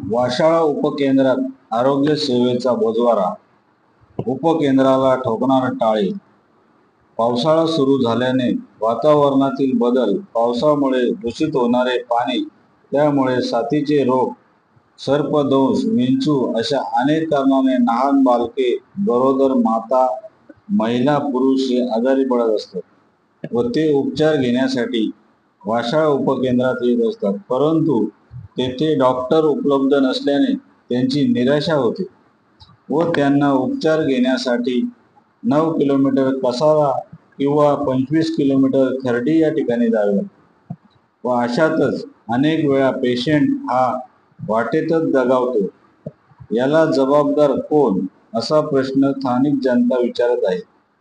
वाशाळा उपकेंद्रात आरोग्य सेवेचा बोजवारा, उपकेंद्राला ठोकणार टाळे. पावसाळा सुरू झाल्याने वातावरणातील बदल, पावसामुळे दूषित होणारे पाणी, त्यामुळे साथीचे रोग, सर्पदंश, विंचू अशा अनेक कारणाने लहान बालके, गरोदर माता, महिला, पुरुष हे आजारी पडत असतात व ते उपचार घेण्यासाठी वाशाळा उपकेंद्रात येत असतात. परंतु तेथे डॉक्टर उपलब्ध नसल्याने त्यांची निराशा होते व त्यांना उपचार घेण्यासाठी 9 किलोमीटर कसारा किंवा 25 किलोमीटर खर्डी या ठिकाणी जावे लागते व अशातच अनेक वेळा पेशंट हा वाटेतच दगावतो. याला जबाबदार कोण, असा प्रश्न स्थानिक जनता विचारत आहे.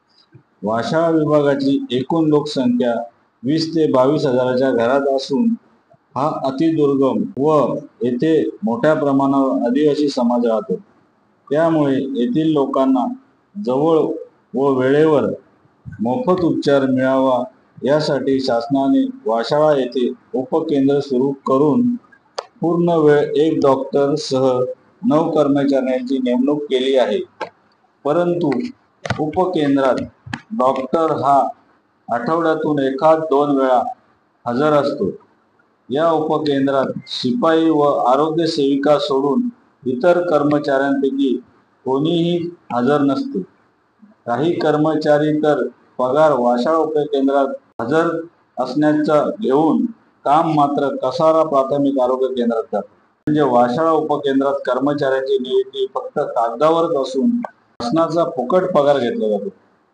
वाशाळा विभागाची एकूण लोकसंख्या 20 ते 22 हजाराच्या घरात असून हा अतिदुर्गम व येथे मोठ्या प्रमाणावर आदिवासी समाज राहतो. त्यामुळे येथील लोकांना जवळ व वेळेवर मोफत उपचार मिळावा यासाठी शासनाने वाशाळा येथे उपकेंद्र सुरू करून पूर्ण वेळ 1 डॉक्टर सह 9 कर्मचाऱ्यांची नेमणूक केली आहे. परंतु उपकेंद्रात डॉक्टर हा आठवड्यातून 1-2 वेळा हजर असतो. या उपकेंद्रात शिपाई व आरोग्य सेविका सोडून इतर कर्मचाऱ्यांपैकी कोणीही हजर नसते. काही कर्मचारी तर पगार वाशाळा उपकेंद्रात हजर असण्याचा घेऊन काम मात्र कसारा प्राथमिक आरोग्य केंद्रात करतात. म्हणजे वाशाळा उपकेंद्रात कर्मचाऱ्यांची नियुक्ती फक्त कागदावरच असून शासनाचा फुकट पगार घेतला जातो.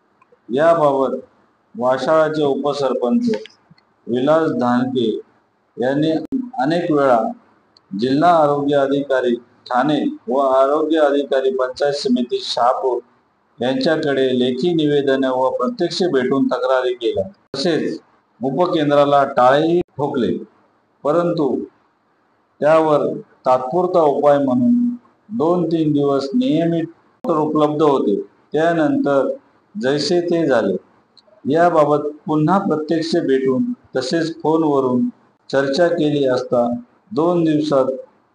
याबाबत वाशाळाचे उपसरपंच विलास धानके यांनी अनेक वेळा जिल्हा आरोग्य अधिकारी ठाणे व आरोग्य अधिकारी पंचायत समिती शहापूर यांच्याकडे लेखी निवेदने व प्रत्यक्ष भेटून तक्रारी केल्या. तसेच उपकेंद्राला टाळेही ठोकले. परंतु त्यावर तात्पुरता उपाय म्हणून 2-3 दिवस नियमित उपलब्ध होते. त्यानंतर जैसे ते झाले. याबाबत पुन्हा प्रत्यक्ष भेटून तसेच फोनवरून चर्चा केली असता 2 दिवसात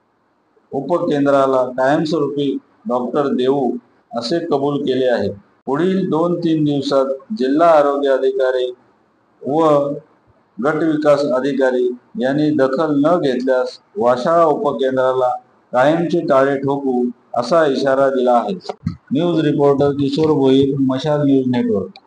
उपकेंद्राला कायमस्वरूपी डॉक्टर देऊ असे कबूल केले आहे. पुढील 2-3 दिवसात जिल्हा आरोग्य अधिकारी व गट विकास अधिकारी यांनी दखल न घेतल्यास वाशाळा उपकेंद्राला कायमचे टाळे ठोकू असा इशारा दिला आहे. न्यूज रिपोर्टर किशोर भोईर, मशाल न्यूज नेटवर्क.